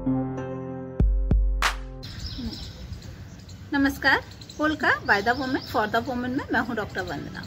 नमस्कार, Polka by the women for the women में मैं हूं डॉक्टर वंदना।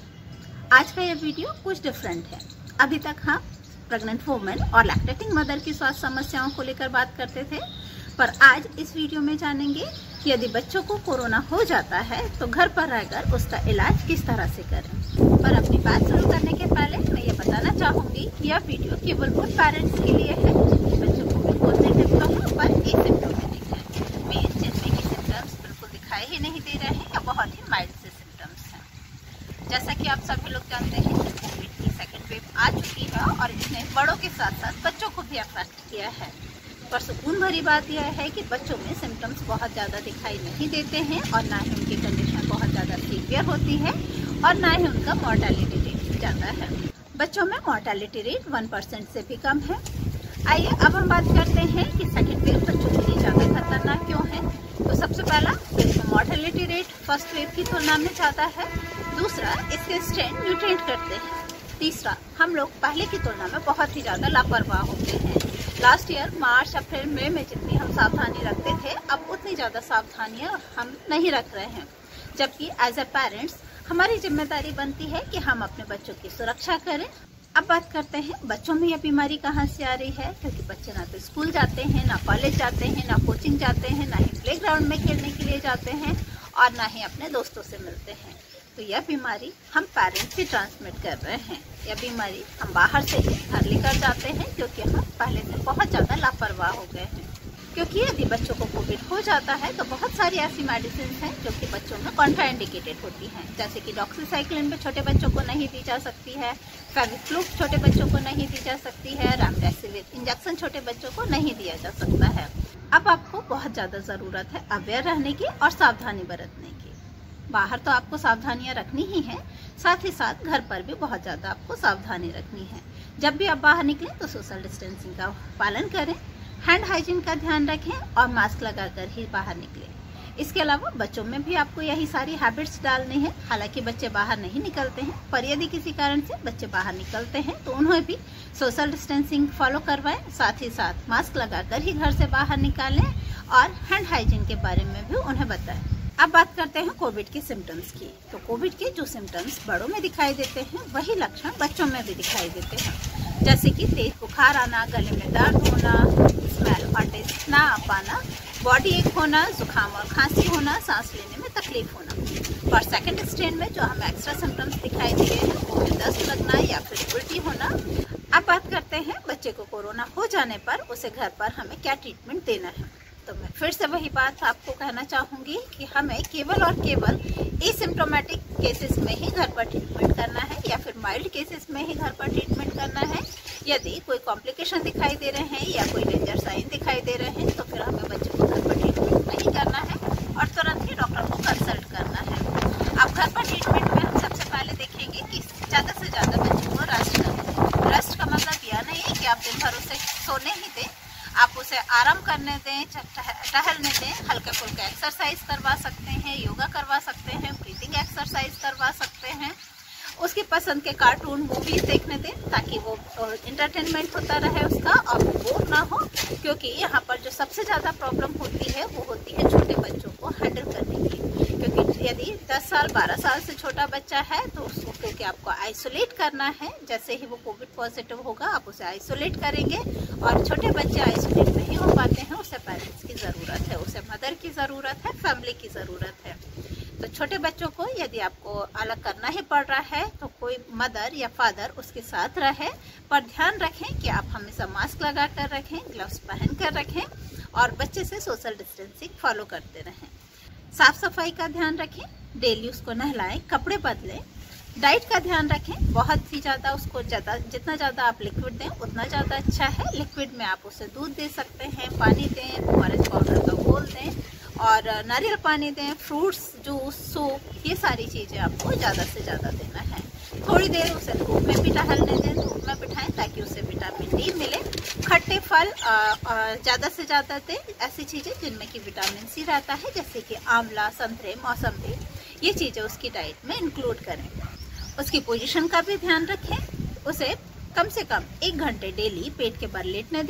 आज का यह वीडियो कुछ डिफरेंट है। अभी तक हम प्रेग्नेंट वुमेन और लैक्टेटिंग मदर की स्वास्थ्य समस्याओं को लेकर बात करते थे, पर आज इस वीडियो में जानेंगे कि यदि बच्चों को कोरोना हो जाता है तो घर पर रहकर उसका इलाज किस तरह से करें। पर अपनी बात शुरू करने के पहले मैं ये बताना चाहूंगी कि यह वीडियो केवल उन पेरेंट्स के लिए है जिनके बच्चों को पॉजिटिव तो है पर एसिम्प्टोमेटिक है, मींस जिनमें की सिम्टम्स बिल्कुल दिखाई ही नहीं दे रहे हैं या बहुत ही माइल्ड से सिम्टम्स हैं। जैसा कि आप सभी लोग जानते हैं कि कोविड की सेकेंड वेव आ चुकी है और इसने बड़ों के साथ साथ बच्चों को भी अफेक्ट किया है। पर सुकून भरी बात यह है कि बच्चों में सिम्टम्स बहुत ज़्यादा दिखाई नहीं देते हैं और ना ही उनकी कंडीशन बहुत ज़्यादा सीवियर होती है और ना ही उनका मॉर्टेलिटी रेट ज़्यादा है। बच्चों में मॉर्टेलिटी रेट 1% से भी कम है। आइए अब हम बात करते हैं कि सेकेंड वेव बच्चों के लिए ज़्यादा खतरनाक क्यों है। तो सबसे पहला, इसमें मॉर्टेलिटी रेट फर्स्ट वेव की तुलना में ज़्यादा है। दूसरा, इसके स्ट्रेन म्यूटेट करते हैं। तीसरा, हम लोग पहले की तुलना में बहुत ही ज़्यादा लापरवाह होते हैं। लास्ट ईयर मार्च अप्रैल मई में जितनी हम सावधानी रखते थे, अब उतनी ज़्यादा सावधानियां हम नहीं रख रहे हैं। जबकि एज ए पेरेंट्स हमारी जिम्मेदारी बनती है कि हम अपने बच्चों की सुरक्षा करें। अब बात करते हैं बच्चों में यह बीमारी कहाँ से आ रही है, क्योंकि बच्चे ना तो स्कूल जाते हैं, ना कॉलेज जाते हैं, ना कोचिंग जाते हैं, ना ही प्लेग्राउंड में खेलने के लिए जाते हैं और ना ही अपने दोस्तों से मिलते हैं। तो यह बीमारी हम पेरेंट्स ही ट्रांसमिट कर रहे हैं। यह बीमारी हम बाहर से ही घर लेकर जाते हैं, क्योंकि हम पहले से बहुत ज़्यादा लापरवाह हो गए हैं। क्योंकि यदि बच्चों को कोविड हो जाता है तो बहुत सारी ऐसी मेडिसिन हैं जो कि बच्चों में कॉन्ट्राइंडिकेटेड होती हैं, जैसे कि डॉक्सीसाइक्लिन भी छोटे बच्चों को नहीं दी जा सकती है, फेविफ्लू छोटे बच्चों को नहीं दी जा सकती है, रेमडेसिविर इंजेक्शन छोटे बच्चों को नहीं दिया जा सकता है। अब आपको बहुत ज़्यादा ज़रूरत है अवेयर रहने की और सावधानी बरतने की। बाहर तो आपको सावधानियां रखनी ही है, साथ ही साथ घर पर भी बहुत ज़्यादा आपको सावधानी रखनी है। जब भी आप बाहर निकलें तो सोशल डिस्टेंसिंग का पालन करें, हैंड हाइजीन का ध्यान रखें और मास्क लगाकर ही बाहर निकलें। इसके अलावा बच्चों में भी आपको यही सारी हैबिट्स डालनी है। हालांकि बच्चे बाहर नहीं निकलते हैं, पर यदि किसी कारण से बच्चे बाहर निकलते हैं तो उन्हें भी सोशल डिस्टेंसिंग फॉलो करवाएं, साथ ही साथ मास्क लगाकर ही घर से बाहर निकालें और हैंड हाइजीन के बारे में भी उन्हें बताएं। अब बात करते हैं कोविड के सिम्टम्स की। तो कोविड के जो सिम्टम्स बड़ों में दिखाई देते हैं वही लक्षण बच्चों में भी दिखाई देते हैं, जैसे कि तेज बुखार आना, गले में दर्द होना, स्मेल और टेस्ट ना आ पाना, बॉडी एक होना, जुकाम और खांसी होना, सांस लेने में तकलीफ होना। और सेकेंड स्ट्रेन में जो हमें एक्स्ट्रा सिम्टम्स दिखाई दिए हैं वो है दस्त लगना या फिर उल्टी होना। अब बात करते हैं बच्चे को कोरोना हो जाने पर उसे घर पर हमें क्या ट्रीटमेंट देना है। तो मैं फिर से वही बात आपको कहना चाहूँगी कि हमें केवल और केवल एसिम्प्टोमेटिक केसेस में ही घर पर ट्रीटमेंट करना है या फिर माइल्ड केसेस में ही घर पर ट्रीटमेंट करना है। यदि कोई कॉम्प्लिकेशन दिखाई दे रहे हैं या कोई डेंजर साइन दिखाई दे रहे हैं तो फिर हमें बच्चों को घर पर ट्रीटमेंट नहीं करना है और तुरंत ही डॉक्टर को कंसल्ट करना है। अब घर पर ट्रीटमेंट में हम सबसे पहले देखेंगे कि ज़्यादा से ज़्यादा बच्चों को रेस्ट करें। रेस्ट का मतलब यह नहीं है कि आप दिन भर उसे सोने ही दें, आप उसे आराम करने दें, टहलने दें, हल्के फुल्के एक्सरसाइज करवा सकते हैं, योगा करवा सकते हैं, ब्रीथिंग एक्सरसाइज करवा सकते हैं, उसकी पसंद के कार्टून मूवीज देखने दें ताकि वो इंटरटेनमेंट होता रहे उसका और वो बोर ना हो। क्योंकि यहाँ पर जो सबसे ज़्यादा प्रॉब्लम होती है वो होती है छोटे बच्चों को हैंडल करने की। क्योंकि यदि 10 साल 12 साल से छोटा बच्चा है तो उसको क्योंकि आपको आइसोलेट करना है, जैसे ही वो कोविड पॉजिटिव होगा आप उसे आइसोलेट करेंगे और छोटे बच्चे आइसोलेट नहीं हो पाते हैं, उसे पेरेंट्स की ज़रूरत है, उसे मदर की ज़रूरत है, फैमिली की ज़रूरत है। तो छोटे बच्चों को यदि आपको अलग करना ही पड़ रहा है तो कोई मदर या फादर उसके साथ रहे, पर ध्यान रखें कि आप हमेशा मास्क लगा कर रखें, ग्लव्स पहन कर रखें और बच्चे से सोशल डिस्टेंसिंग फॉलो करते रहें। साफ सफाई का ध्यान रखें, डेली उसको नहलाएं, कपड़े बदलें, डाइट का ध्यान रखें। बहुत ही ज़्यादा उसको जितना ज़्यादा आप लिक्विड दें उतना ज़्यादा अच्छा है। लिक्विड में आप उसे दूध दे सकते हैं, पानी दें, ORS पाउडर का घोल दें और नारियल पानी दें, फ्रूट्स, जूस, सूप, ये सारी चीज़ें आपको ज़्यादा से ज़्यादा देना है। थोड़ी देर उसे धूप में भी टहलने दें, धूप में बिठाएं ताकि उसे विटामिन डी मिले। खट्टे फल ज़्यादा से ज़्यादा दें, ऐसी चीज़ें जिनमें कि विटामिन सी रहता है, जैसे कि आंवला, संतरे, मौसम्बी, ये चीज़ें उसकी डाइट में इंक्लूड करें। उसकी पोजीशन का भी ध्यान रखें, उसे कम से कम 1 घंटे डेली पेट के बल लेटने दें।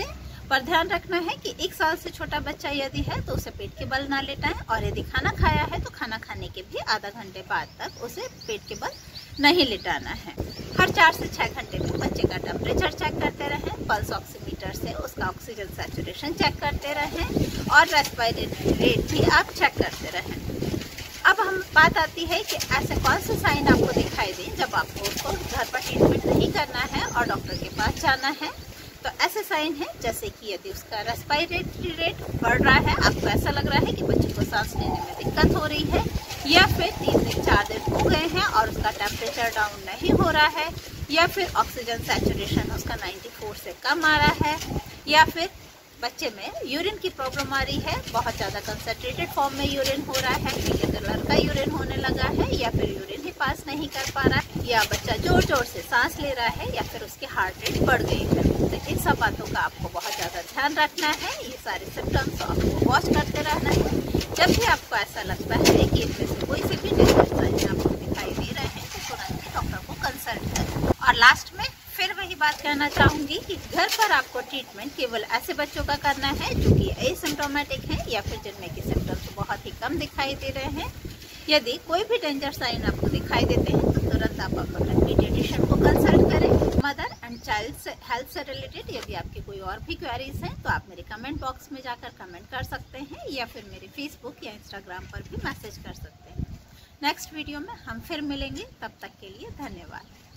पर ध्यान रखना है कि 1 साल से छोटा बच्चा यदि है तो उसे पेट के बल ना लेटाएं, और यदि खाना खाया है तो खाना खाने के भी आधा घंटे बाद तक उसे पेट के बल नहीं लिटाना है। हर 4 से 6 घंटे में बच्चे का टेम्परेचर चेक करते रहें, पल्स ऑक्सीमीटर से उसका ऑक्सीजन सैचुरेशन चेक करते रहें और रेस्पिरेटरी रेट भी आप चेक करते रहें। अब हम बात आती है कि ऐसे कौन से साइन आपको दिखाई दें जब आपको उसको घर पर ट्रीटमेंट नहीं करना है और डॉक्टर के पास जाना है। तो ऐसे साइन है जैसे कि यदि उसका रेस्पिरेटरी रेट बढ़ रहा है, आपको ऐसा लग रहा है कि बच्चे को सांस लेने में दिक्कत हो रही है, या फिर 3 दिन 4 दिन हो गए हैं और उसका टेम्परेचर डाउन नहीं हो रहा है, या फिर ऑक्सीजन सैचुरेशन उसका 94 से कम आ रहा है, या फिर बच्चे में यूरिन की प्रॉब्लम आ रही है, बहुत ज़्यादा कंसंट्रेटेड फॉर्म में यूरिन हो रहा है, पीले कलर का यूरिन होने लगा है, या फिर यूरिन ही पास नहीं कर पा रहा है, या बच्चा जोर जोर से सांस ले रहा है, या फिर उसकी हार्ट रेट बढ़ गई है। तो इन सब बातों का आपको बहुत ज़्यादा ध्यान रखना है। ये सारे सिम्टम्स आपको वॉच करते रहना है। जब भी आपको ऐसा लगता है कि इनमें से कोई से भी डिफरेंट साइन आपको दिखाई दे रहे हैं तो तुरंत ही डॉक्टर को कंसल्ट करें। और लास्ट में फिर वही बात कहना चाहूँगी कि घर पर आपको ट्रीटमेंट केवल ऐसे बच्चों का करना है जो कि एसिम्प्टोमेटिक हैं या फिर जिनमें कि सिम्टम्स बहुत ही कम दिखाई दे रहे हैं। यदि कोई भी डेंजर साइन आपको दिखाई देते हैं तो तुरंत आप अपने पीडियाट्रिशियन को कंसल्ट करें। मदर एंड चाइल्ड हेल्थ से रिलेटेड यदि आपकी कोई और भी क्वेरीज हैं तो आप मेरे कमेंट बॉक्स में जाकर कमेंट कर सकते हैं, या फिर मेरे फेसबुक या इंस्टाग्राम पर भी मैसेज कर सकते हैं। नेक्स्ट वीडियो में हम फिर मिलेंगे, तब तक के लिए धन्यवाद।